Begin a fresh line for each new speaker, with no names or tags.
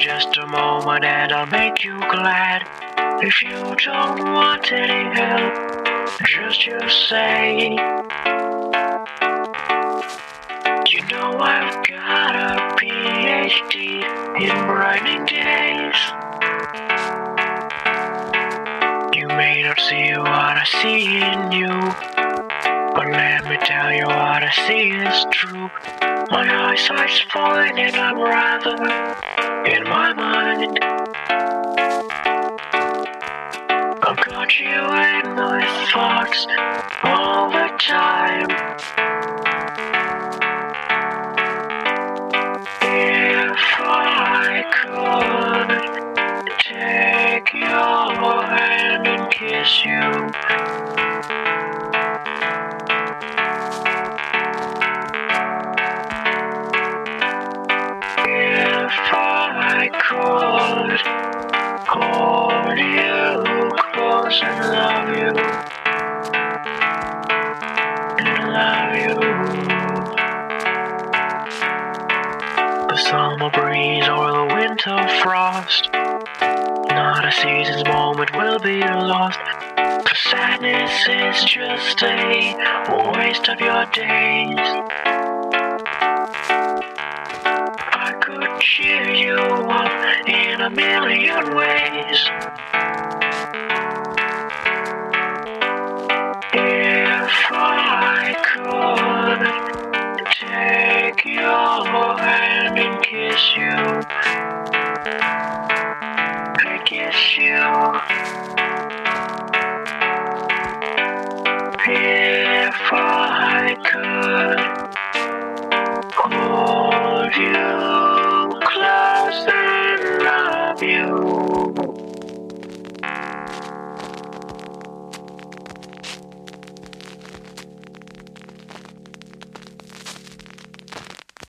just a moment and I'll make you glad. If you don't want any help, just you say. You know I've got a PhD in brightening days. You may not see what I see in you, but let me tell you what I see is true. My eyesight's fine and I'm rather in my mind. I've got you in my thoughts all the time. If I could take your hand and kiss you, if I could hold you close and love you, the summer breeze or the winter frost, not a season's moment will be lost. For sadness is just a waste of your days. I could cheer you up in a million ways. If I could take your hand and kiss you, I kiss you. If I could hold you